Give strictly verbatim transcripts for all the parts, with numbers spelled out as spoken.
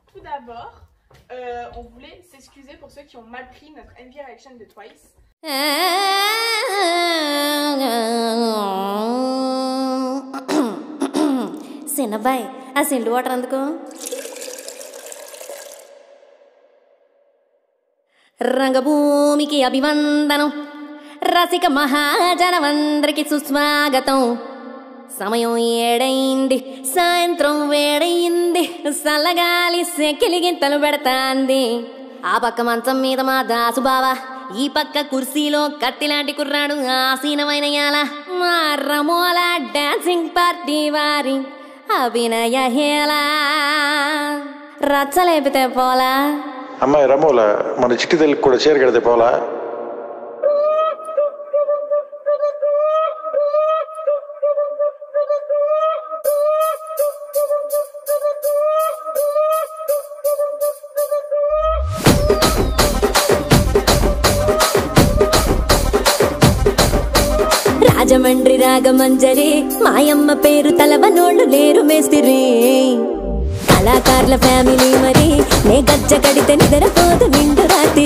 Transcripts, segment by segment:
tout d'abord, euh, on voulait s'excuser pour ceux qui ont mal pris notre M V Reaction de Twice. Sinabay, asin lu water అందుకు రంగభూమికి అభివందనం రసిక మహాజనమందరికి సుస్వాగతం సమయం ఏడైంది సాయంత్రం వేడైంది సల్లగాలి సెకిలిగింతలు పెడతాంది ఆ పక్క మంచం మీద మా దాసు బావా ఈ పక్క కుర్సీలో కత్తిలాంటి కుర్రాడు ఆసీనమైన యాల మా రమోల డాన్సింగ్ పార్టీ వారి అభినయ హేళా రచ్చలేపితే పోలా అమ్మాయి రమోల మన చిట్టి తల్లికి కూడా చీర కడితే పోలా రాజమండ్రి రాగమంజరి మాయమ్మ పేరు తలవనోళ్ళు లేరు మేస్తిరి కళాకారుల ఫ్యామిలీ మరి నే గజ్జ కడితే నిద్రపోదు నిండు రాత్రి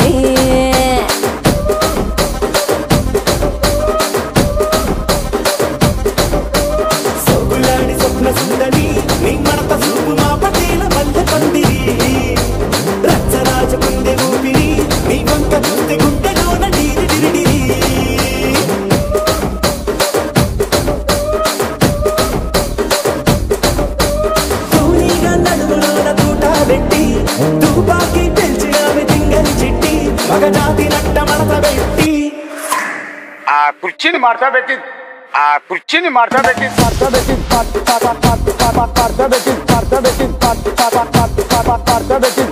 ఆ కుర్చీని మార్చా పెట్టి ఆ కుర్చీని మార్చా పెట్టి మార్చా పెట్టి మార్చా పెట్టి మార్చా పెట్టి మార్చా పెట్టి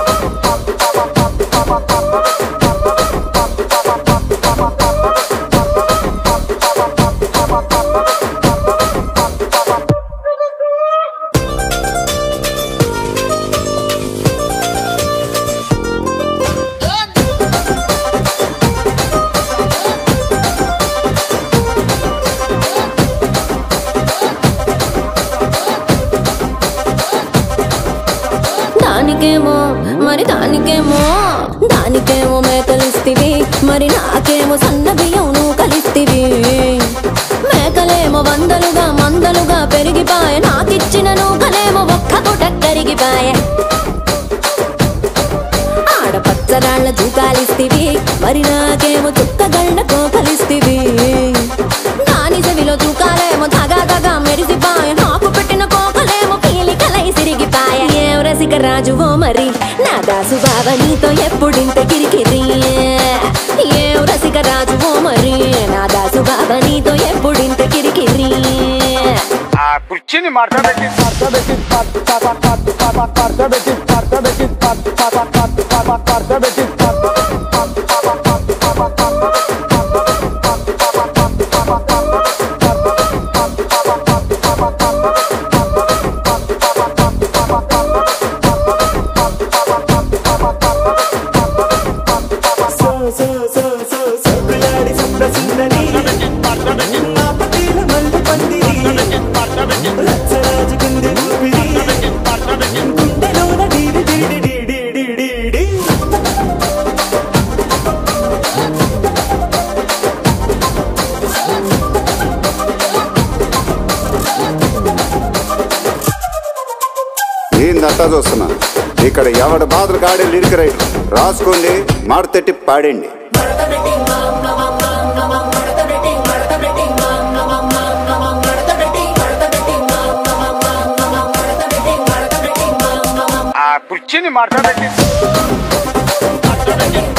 దానికేమో మరి దానికేమో దానికేమో మేకలిస్తివి మరి నాకేమో సన్న బియ్యం నువ్వు కలిస్తివి మేకలేమో వందలుగా మందలుగా పెరిగిపాయే నాకిచ్చిన నూకలేమో ఒక్క పూట కరిగిపాయే ఆడపచ్చరాళ్ల జూకాలిస్తివి మరి నాకేమో చుక్కగళ్ళ కోకలిస్తివి దాని చెవిలో జూకాలేమో దగా దగా మెరిసిపాయే నాకు పెట్టిన కోకలేమో పీలికలై సిరిగిపాయే ఏం రసిక రాజువో మరి నా దాసు బావ నీతో ఎప్పుడింత కిరికిరి ఏం రసిక రాజువో మరి నా దాసు బావ నీతో ఎప్పుడింత కిరికిరి ఆ కుర్చీని మార్చా పెట్టి మార్చా పెట్టి మార్చా పెట్టి మార్చా పెట్టి మార్చా పెట్టి ఏందంతా చూస్తున్నా ఇక్కడ ఎవడ బాధలు కాడే లిరిక్ రైటర్ రాసుకోండి మాడతెట్టి పాడండి ఆ కుర్చీని మార్చా పెట్టి